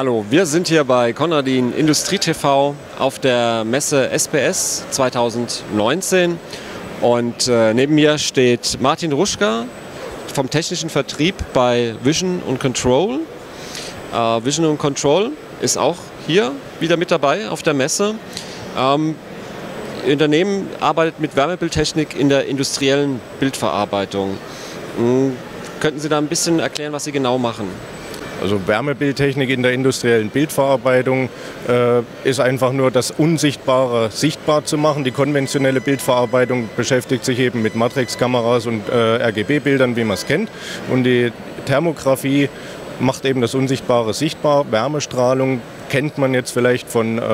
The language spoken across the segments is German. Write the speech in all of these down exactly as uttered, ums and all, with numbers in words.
Hallo, wir sind hier bei Konradin Industrie T V auf der Messe S P S zweitausendneunzehn und äh, neben mir steht Martin Ruschka vom technischen Vertrieb bei Vision und Control. Äh, Vision und Control ist auch hier wieder mit dabei auf der Messe. Ähm, Ihr Unternehmen arbeitet mit Wärmebildtechnik in der industriellen Bildverarbeitung. Hm, könnten Sie da ein bisschen erklären, was Sie genau machen? Also Wärmebildtechnik in der industriellen Bildverarbeitung äh, ist einfach nur das Unsichtbare sichtbar zu machen. Die konventionelle Bildverarbeitung beschäftigt sich eben mit Matrixkameras und äh, R G B-Bildern, wie man es kennt. Und die Thermografie macht eben das Unsichtbare sichtbar. Wärmestrahlung kennt man jetzt vielleicht von äh,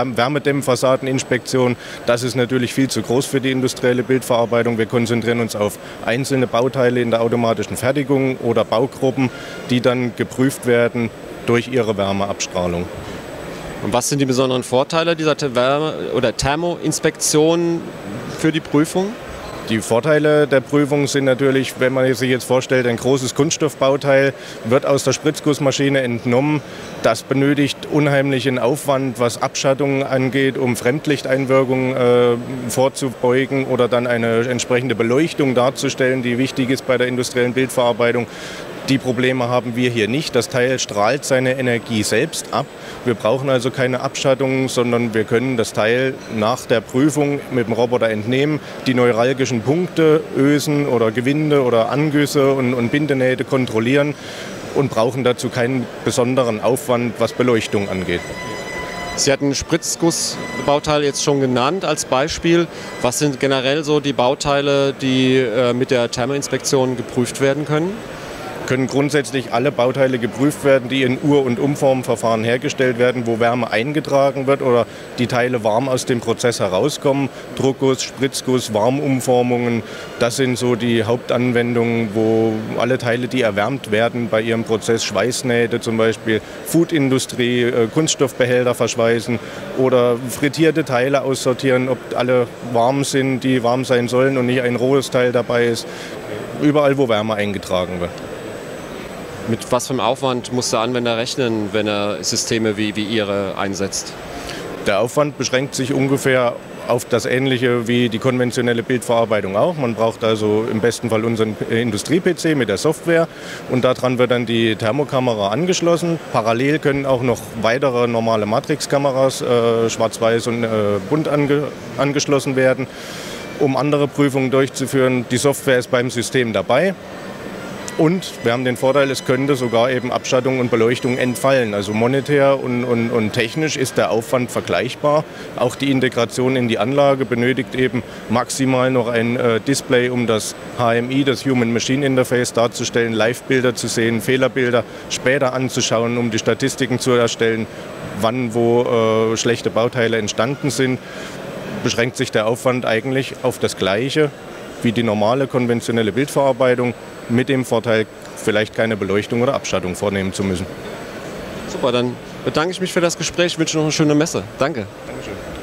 Wärmedämmfassadeninspektion. Das ist natürlich viel zu groß für die industrielle Bildverarbeitung. Wir konzentrieren uns auf einzelne Bauteile in der automatischen Fertigung oder Baugruppen, die dann geprüft werden durch ihre Wärmeabstrahlung. Und was sind die besonderen Vorteile dieser Wärme- oder Thermoinspektion für die Prüfung? Die Vorteile der Prüfung sind natürlich, wenn man sich jetzt vorstellt, ein großes Kunststoffbauteil wird aus der Spritzgussmaschine entnommen. Das benötigt unheimlichen Aufwand, was Abschattung angeht, um Fremdlichteinwirkung äh, vorzubeugen oder dann eine entsprechende Beleuchtung darzustellen, die wichtig ist bei der industriellen Bildverarbeitung. Die Probleme haben wir hier nicht. Das Teil strahlt seine Energie selbst ab. Wir brauchen also keine Abschattung, sondern wir können das Teil nach der Prüfung mit dem Roboter entnehmen, die neuralgischen Punkte, Ösen oder Gewinde oder Angüsse und, und Bindenähte kontrollieren und brauchen dazu keinen besonderen Aufwand, was Beleuchtung angeht. Sie hatten Spritzgussbauteile jetzt schon genannt als Beispiel. Was sind generell so die Bauteile, die äh, mit der Thermoinspektion geprüft werden können? Können grundsätzlich alle Bauteile geprüft werden, die in Ur- und Umformverfahren hergestellt werden, wo Wärme eingetragen wird oder die Teile warm aus dem Prozess herauskommen. Druckguss, Spritzguss, Warmumformungen, das sind so die Hauptanwendungen, wo alle Teile, die erwärmt werden bei ihrem Prozess, Schweißnähte zum Beispiel, Foodindustrie, Kunststoffbehälter verschweißen oder frittierte Teile aussortieren, ob alle warm sind, die warm sein sollen und nicht ein rohes Teil dabei ist. Überall, wo Wärme eingetragen wird. Mit was für einem Aufwand muss der Anwender rechnen, wenn er Systeme wie, wie Ihre einsetzt? Der Aufwand beschränkt sich ungefähr auf das Ähnliche wie die konventionelle Bildverarbeitung auch. Man braucht also im besten Fall unseren Industrie-P C mit der Software und daran wird dann die Thermokamera angeschlossen. Parallel können auch noch weitere normale Matrixkameras, äh, schwarz-weiß und äh, bunt ange angeschlossen werden, um andere Prüfungen durchzuführen. Die Software ist beim System dabei. Und wir haben den Vorteil, es könnte sogar eben Abschattung und Beleuchtung entfallen. Also monetär und, und, und technisch ist der Aufwand vergleichbar. Auch die Integration in die Anlage benötigt eben maximal noch ein äh, Display, um das H M I, das Human Machine Interface, darzustellen, Live-Bilder zu sehen, Fehlerbilder später anzuschauen, um die Statistiken zu erstellen, wann wo äh, schlechte Bauteile entstanden sind. Beschränkt sich der Aufwand eigentlich auf das Gleiche wie die normale konventionelle Bildverarbeitung, mit dem Vorteil, vielleicht keine Beleuchtung oder Abschattung vornehmen zu müssen. Super, dann bedanke ich mich für das Gespräch. Ich wünsche noch eine schöne Messe. Danke. Dankeschön.